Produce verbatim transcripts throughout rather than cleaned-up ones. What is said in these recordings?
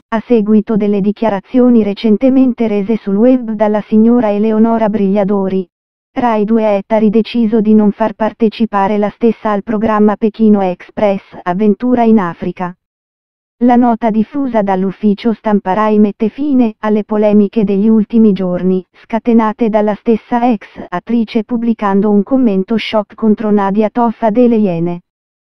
A seguito delle dichiarazioni recentemente rese sul web dalla signora Eleonora Brigliadori, Rai due ha deciso di non far partecipare la stessa al programma Pechino Express Avventura in Africa. La nota diffusa dall'ufficio stampa Rai mette fine alle polemiche degli ultimi giorni, scatenate dalla stessa ex attrice pubblicando un commento shock contro Nadia Toffa delle Iene,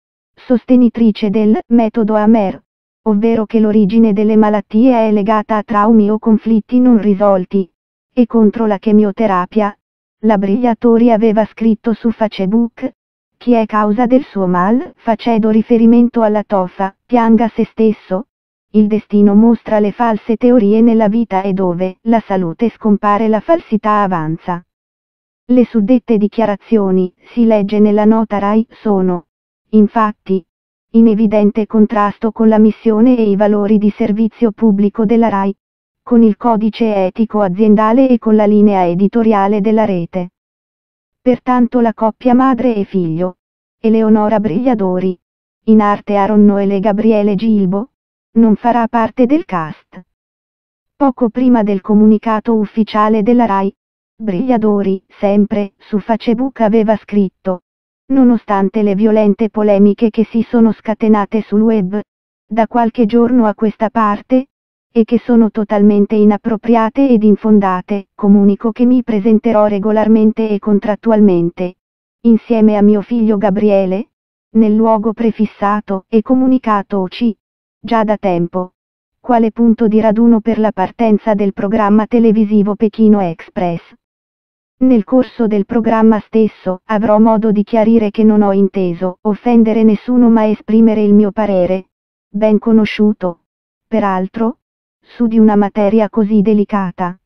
sostenitrice del metodo Amer, ovvero che l'origine delle malattie è legata a traumi o conflitti non risolti, e contro la chemioterapia. La Brigliatori aveva scritto su Facebook: chi è causa del suo mal, facendo riferimento alla Toffa, pianga se stesso. Il destino mostra le false teorie nella vita e dove la salute scompare la falsità avanza. Le suddette dichiarazioni, si legge nella nota Rai, sono, infatti, in evidente contrasto con la missione e i valori di servizio pubblico della Rai, con il codice etico aziendale e con la linea editoriale della rete. Pertanto la coppia madre e figlio, Eleonora Brigliadori, in arte Aaron Noel e Gabriele Gilbo, non farà parte del cast. Poco prima del comunicato ufficiale della Rai, Brigliadori, sempre su Facebook, aveva scritto: nonostante le violente polemiche che si sono scatenate sul web, da qualche giorno a questa parte, e che sono totalmente inappropriate ed infondate, comunico che mi presenterò regolarmente e contrattualmente, insieme a mio figlio Gabriele, nel luogo prefissato e comunicato C, già da tempo, quale punto di raduno per la partenza del programma televisivo Pechino Express. Nel corso del programma stesso avrò modo di chiarire che non ho inteso offendere nessuno ma esprimere il mio parere, ben conosciuto, peraltro, su di una materia così delicata.